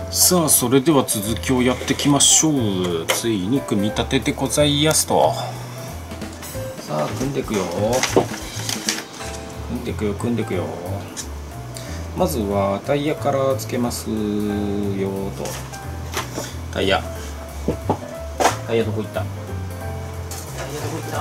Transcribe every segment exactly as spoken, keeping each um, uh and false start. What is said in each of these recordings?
さあ、それでは続きをやっていきましょう。ついに組み立ててございやすと。さあ、組んでいくよ組んでいくよ組んでいくよ。まずはタイヤからつけますよと。タイヤタイヤどこ行った？タイヤどこ行った？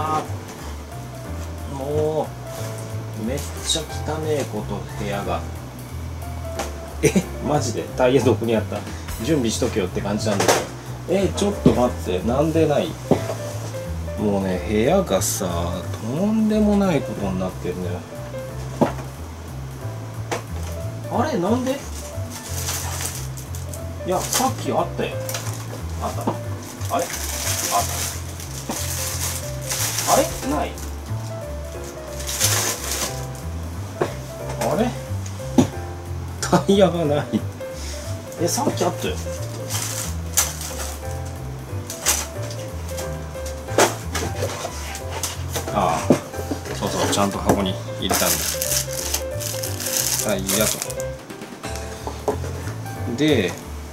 もうめっちゃ汚ねえこと部屋が。え、マジでタイヤどこにあった？準備しとけよって感じなんだけど。え、ちょっと待って、なんでない？もうね、部屋がさ、とんでもないことになってるね。あれ、なんで？いや、さっきあったよ。あった。あれ？あった。あれ？ない。あれ？タイヤがない。え、さっきあったよ。ああ、そうそう、ちゃんと箱に入れたんだ。タイヤと。で、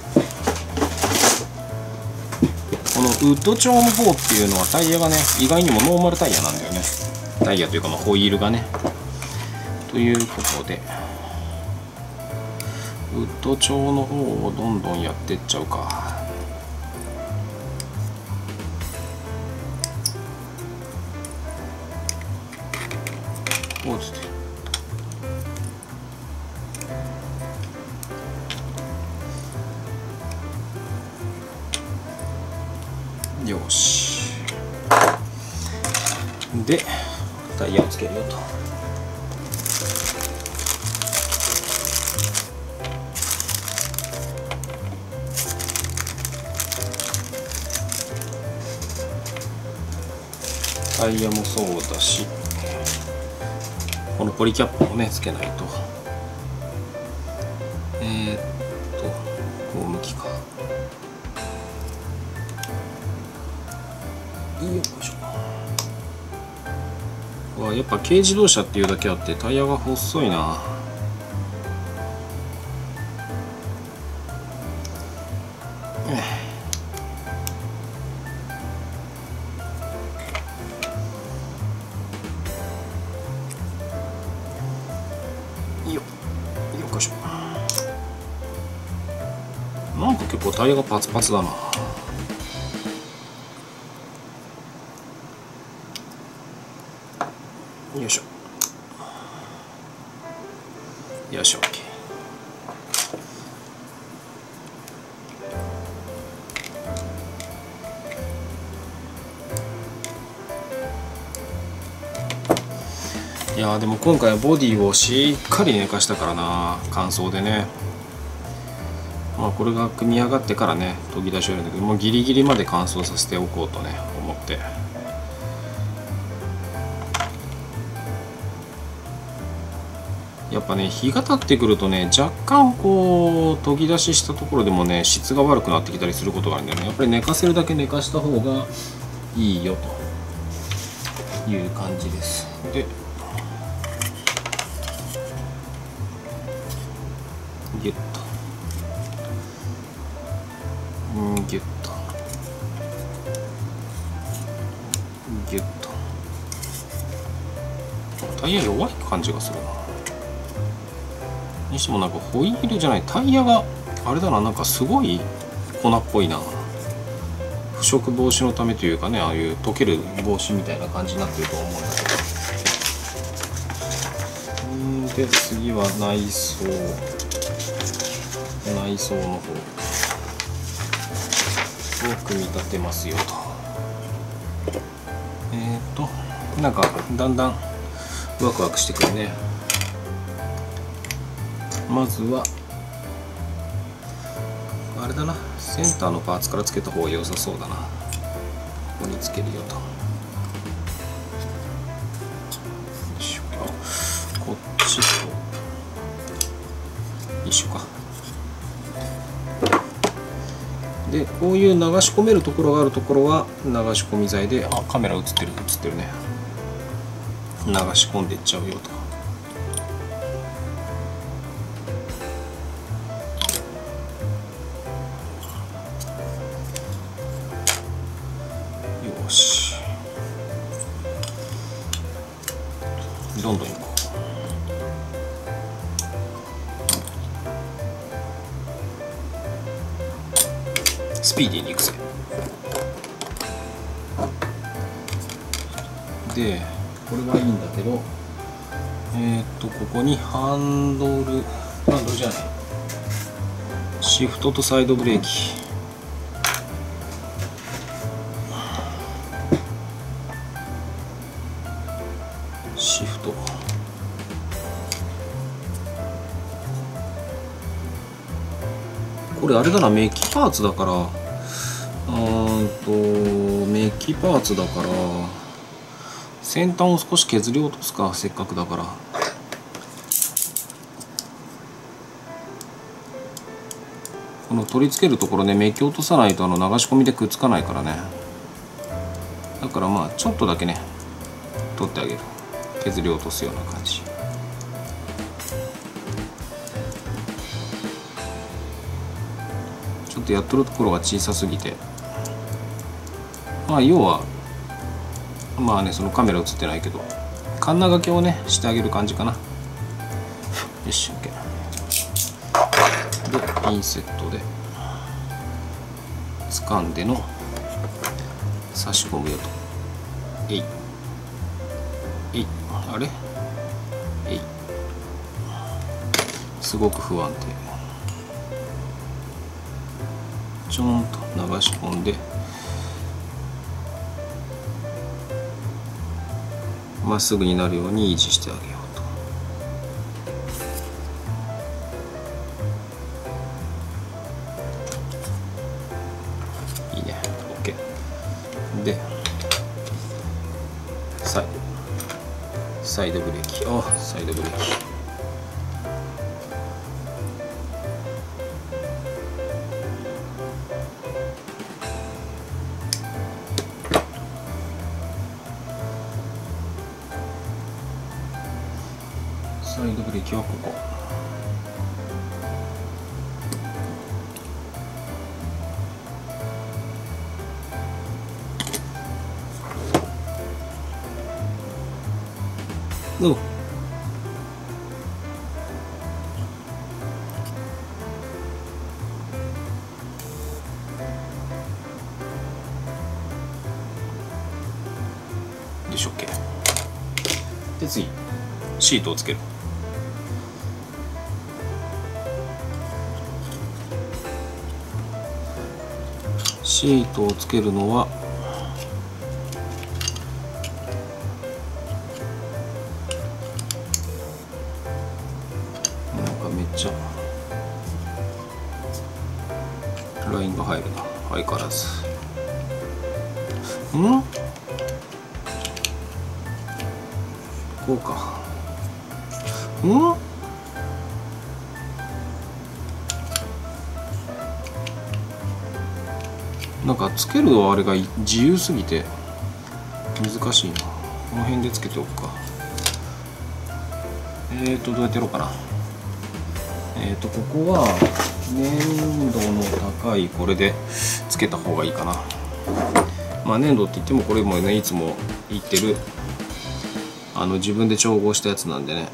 このウッド調の方っていうのはタイヤがね、意外にもノーマルタイヤなんだよね。タイヤというか、まあ、ホイールがね。ということで、ウッド調の方をどんどんやってっちゃうか。こうしてよし。でタイヤをつけるよと。タイヤもそうだし、このポリキャップもねつけないと。えー、っとこう向きか。よいしょ。わ、やっぱ軽自動車っていうだけあってタイヤが細いな。よっしょ。なんか結構タイヤがパツパツだな。よいしょよいしょ。 OK。 いやー、でも今回はボディをしっかり寝かしたからな、乾燥でね。まあこれが組み上がってからね研ぎ出しをやるんだけど、もうギリギリまで乾燥させておこうとね思って。やっぱね、日が経ってくるとね、若干こう研ぎ出ししたところでもね質が悪くなってきたりすることがあるんだよね。やっぱり寝かせるだけ寝かした方がいいよという感じです。でギュッとうんギュッとギュッと。タイヤ弱い感じがするな。にしてもなんかホイールじゃないタイヤがあれだな、なんかすごい粉っぽいな。腐食防止のためというかね、ああいう溶ける防止みたいな感じになってると思うんだけど。うんで次は内装内装の方を組み立てますよと。えっとなんかだんだんワクワクしてくるね。まずはあれだな、センターのパーツからつけた方が良さそうだな。ここにつけるよと。よいしょ。こっちと一緒か。でこういう流し込めるところがあるところは流し込み剤で、あ、カメラ映ってる映ってるね、流し込んでいっちゃうよと。 どんどんいこう。スピーディーにいくぜ。でこれはいいんだけど、えっとここにハンドルハンドルじゃないシフトとサイドブレーキ、シフト、これあれだな、メッキパーツだから、うーんとメッキパーツだから先端を少し削り落とすか、せっかくだから。この取り付けるところね、メッキ落とさないとあの流し込みでくっつかないからね。だからまあちょっとだけね取ってあげる、削り落とすような感じ。ちょっとやっとるところが小さすぎて、まあ要はまあね、そのカメラ映ってないけどカンナ掛けをねしてあげる感じかな。よし OK でピンセットで掴んでの差し込むよと。えいえい、あれえい、すごく不安定。ちょんと流し込んでまっすぐになるように維持してあげようと。いいね OK でサイドサイドブレーキ、あサイドブレーキ、サイドブレーキはここ。どうでしょっけ。で次シートをつける。シートをつけるのはなんかめっちゃラインが入るな、相変わらず。んこうか。んなんかつけるあれが自由すぎて難しいな。この辺でつけておくか。えーとどうやってやろうかな。えーとここは粘度の高いこれでつけた方がいいかな。まあ粘土って言ってもこれもねいつも言ってるあの自分で調合したやつなんでね。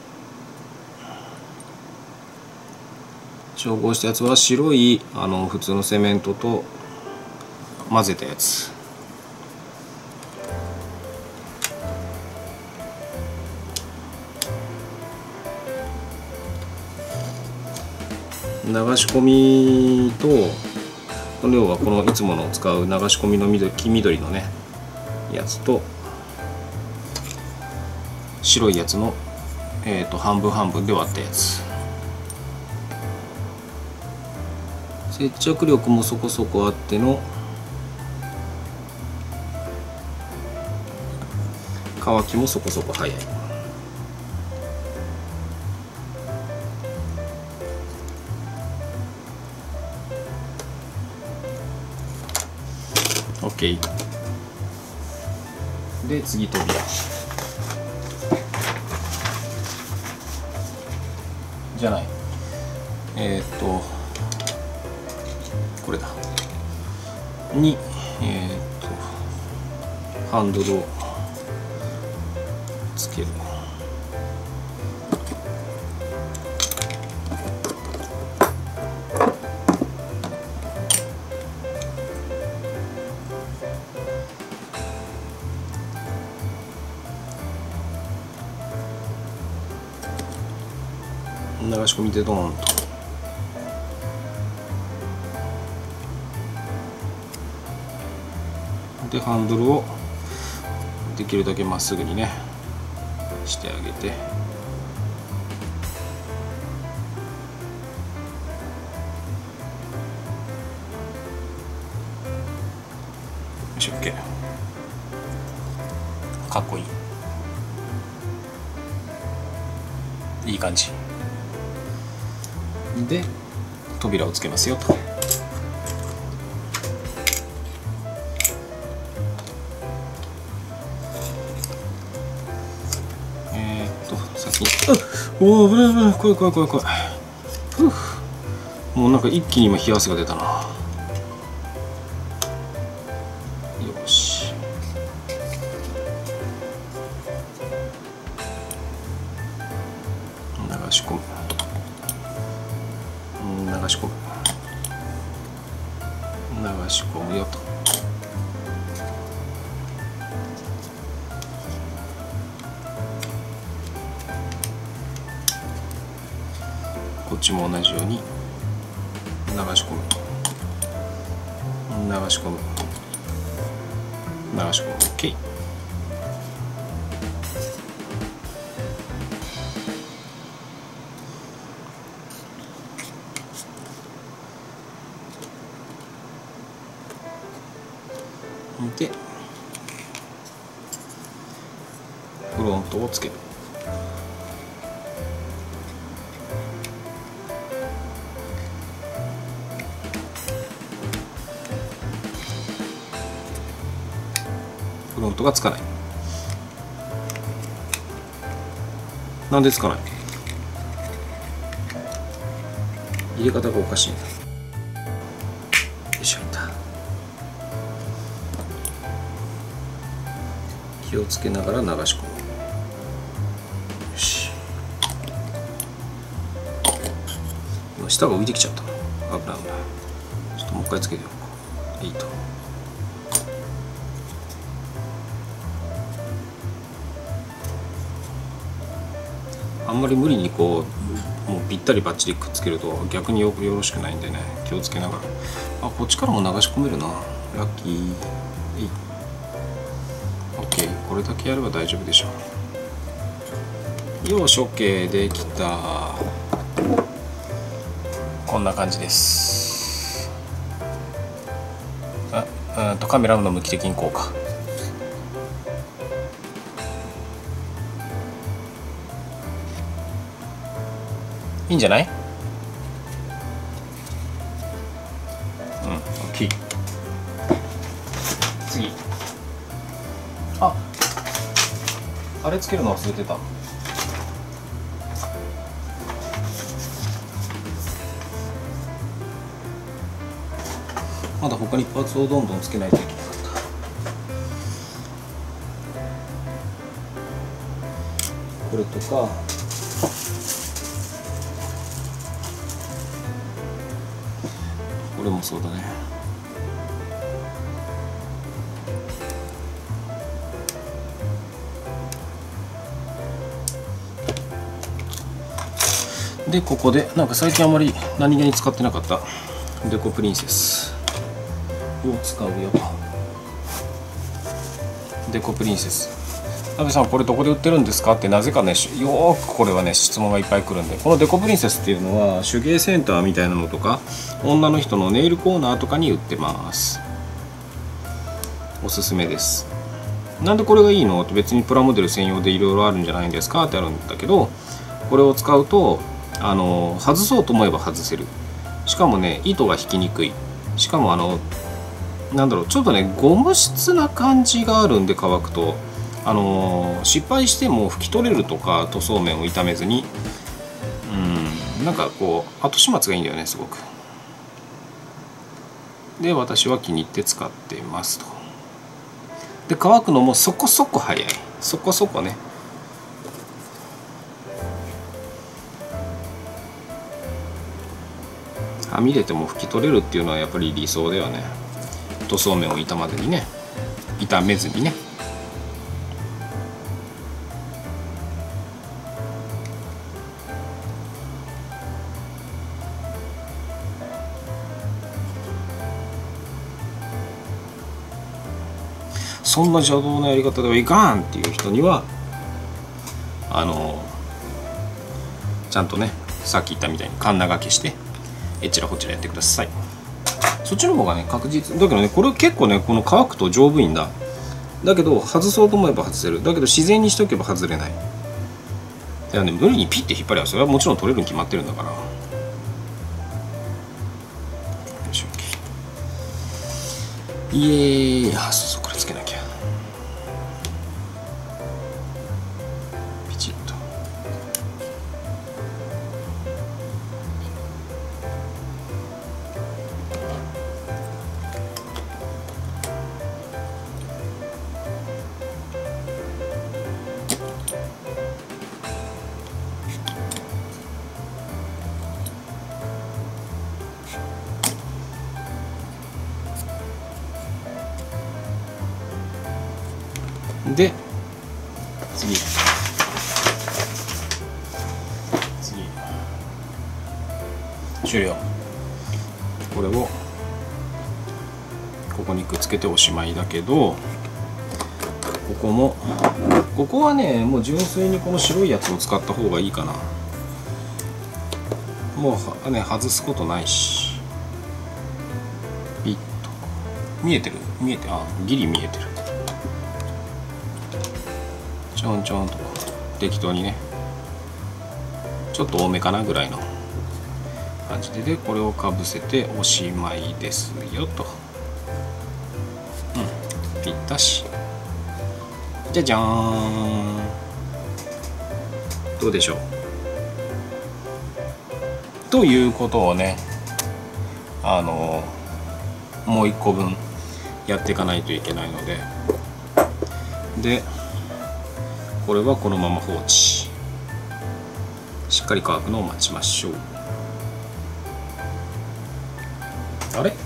調合したやつは白いあの普通のセメントと混ぜたやつ。流し込みとこの要はこのいつもの使う流し込みの緑黄緑のねやつと白いやつの、えー、と半分半分で割ったやつ。接着力もそこそこあっての乾きもそこそこ早い。OK で次扉。じゃないえー、っとこれだにえー、っとハンドルをつける。 流し込みでドーンと。でハンドルをできるだけまっすぐにねしてあげて、よし OK。 かっこいいいい感じで扉をつけますよと。えー、っと先におお危ない危ない、怖い怖い怖い怖い。ふう、もうなんか一気に今冷や汗が出たな。よし、流し込む流し込む流し込むよと。こっちも同じように流し込む流し込む流し込む OK。 でフロントをつける。フロントがつかない。なんでつかない？入れ方がおかしいんだ。よいしょ、いった。気をつけながら流し込む。よし、今下が浮いてきちゃった。危ない危ない。ちょっともう一回つけておこう。いいと。あんまり無理にこうもうぴったりバッチリくっつけると逆によよろしくないんでね、気をつけながら。あ、こっちからも流し込めるな。ラッキー。いい。 OK、 これだけやれば大丈夫でしょう。よし OK、 できた。こんな感じです。あ、うんとカメラの向き的にこうか。いいんじゃない？うん、OK。次。あ、あれつけるの忘れてた。まだ他にパーツをどんどんつけないといけなかった。これとか。これもそうだね。でここでなんか最近あまり何気に使ってなかったデコプリンセスを使うよ。デコプリンセス、阿部さんこれどこで売ってるんですかって、なぜかねよーくこれはね質問がいっぱい来るんで、このデコプリンセスっていうのは手芸センターみたいなのとか女の人のネイルコーナーとかに売ってます。おすすめです。なんでこれがいいのって、別にプラモデル専用でいろいろあるんじゃないんですかってあるんだけど、これを使うとあの外そうと思えば外せる。しかもね糸が引きにくい。しかもあのなんだろう、ちょっとねゴム質な感じがあるんで、乾くとあの失敗しても拭き取れるとか、塗装面を傷めずに、うん、なんかこう後始末がいいんだよねすごく。で私は気に入って使っていますと。で乾くのもそこそこ早い。そこそこね。はみ出ても拭き取れるっていうのはやっぱり理想だよね。塗装面を傷まずにね、傷めずにね。 そんな邪道なやり方ではいかんっていう人にはあのちゃんとね、さっき言ったみたいにカンナがけしてえちらこちらやってください。そっちの方がね確実だけどね、これ結構ねこの乾くと丈夫いんだ。だけど外そうと思えば外せる。だけど自然にしとけば外れない。だからね、無理にピッて引っ張りゃそれはもちろん取れるに決まってるんだから。よいしょ。いえー、あ、そうそう、これつけなきゃ。ピチッと。で次次終了。これをここにくっつけておしまいだけど、ここもここはねもう純粋にこの白いやつを使った方がいいかな。もうね外すことないし、ピッと見えてる見えてあギリ見えてる。ちょんちょんと適当にね、ちょっと多めかなぐらいの感じで、でこれをかぶせておしまいですよと。うんぴったし。じゃじゃーん、どうでしょう。ということをね、あのもういっこぶんやっていかないといけないので、でこれはこのまま放置、しっかり乾くのを待ちましょう。あれ、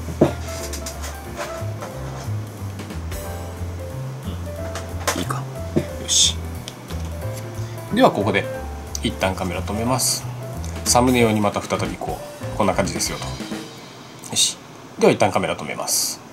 うん、いいか、よし。ではここで一旦カメラ止めます。サムネ用にまた再びこうこんな感じですよと。よし、では一旦カメラ止めます。